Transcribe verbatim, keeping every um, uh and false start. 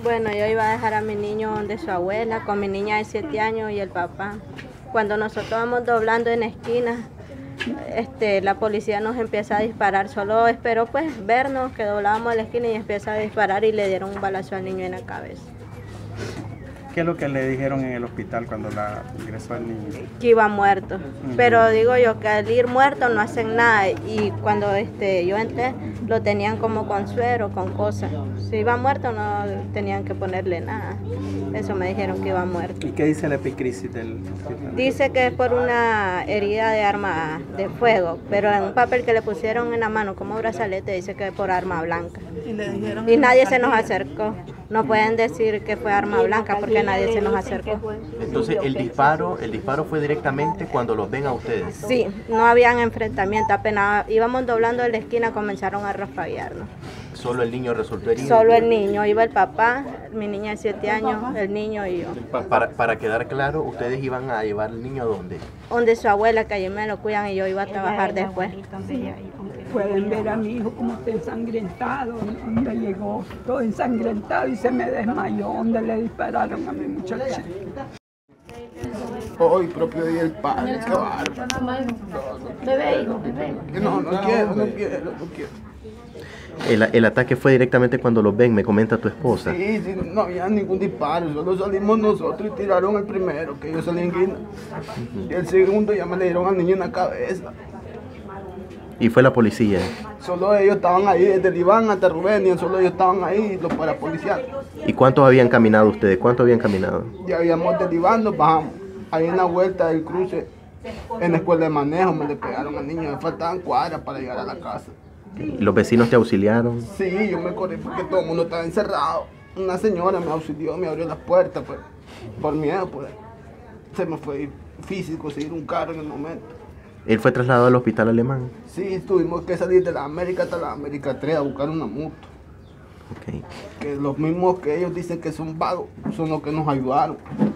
Bueno, yo iba a dejar a mi niño donde su abuela, con mi niña de siete años y el papá. Cuando nosotros vamos doblando en esquina, este, la policía nos empieza a disparar. Solo esperó pues vernos que doblábamos en la esquina y empieza a disparar y le dieron un balazo al niño en la cabeza. ¿Qué es lo que le dijeron en el hospital cuando la ingresó el niño? Que iba muerto. Uh-huh. Pero digo yo que al ir muerto no hacen nada. Y cuando este, yo entré, lo tenían como con suero, con cosas. Si iba muerto no tenían que ponerle nada. Eso me dijeron que iba muerto. ¿Y qué dice la epicrisis del hospital? Dice que es por una herida de arma de fuego, pero en un papel que le pusieron en la mano como brazalete dice que es por arma blanca. Y, le dijeron y nadie se nos acercó. No pueden decir que fue arma blanca porque nadie se nos acercó. Entonces el disparo, el disparo fue directamente cuando los ven a ustedes. Sí, no habían enfrentamiento, apenas íbamos doblando en la esquina comenzaron a raspaguearnos. ¿Solo el niño resultó herido? Solo el niño, iba el papá, mi niña de siete años, el niño y yo. Para, para quedar claro, ¿ustedes iban a llevar al niño a dónde? Donde su abuela, que allí me lo cuidan y yo iba a trabajar después. Pueden ver a mi hijo como está ensangrentado, donde llegó todo ensangrentado y se me desmayó, donde le dispararon a mi muchacha. Hoy propio día del padre, qué bárbaro. Bebé, hijo, bebé. No, no quiero, no quiero, no quiero. El, el ataque fue directamente cuando los ven, me comenta tu esposa. Sí, sí, no había ningún disparo, solo salimos nosotros y tiraron el primero, que yo salí en guina. Uh-huh. Y el segundo ya me le dieron al niño en la cabeza. ¿Y fue la policía? Solo ellos estaban ahí, desde el Iván hasta Rubén, solo ellos estaban ahí, los parapoliciales. ¿Y cuántos habían caminado ustedes? ¿Cuántos habían caminado? Ya habíamos del Iván, nos bajamos. Ahí en la vuelta del cruce, en la escuela de manejo, me le pegaron al niño, me faltaban cuadras para llegar a la casa. ¿Y los vecinos te auxiliaron? Sí, yo me corrí porque todo el mundo estaba encerrado. Una señora me auxilió, me abrió las puertas, pues, por miedo, pues. Se me fue difícil conseguir un carro en el momento. ¿Él fue trasladado al hospital alemán? Sí, tuvimos que salir de la América hasta la América tres a buscar una moto. Okay. Que los mismos que ellos dicen que son vagos son los que nos ayudaron.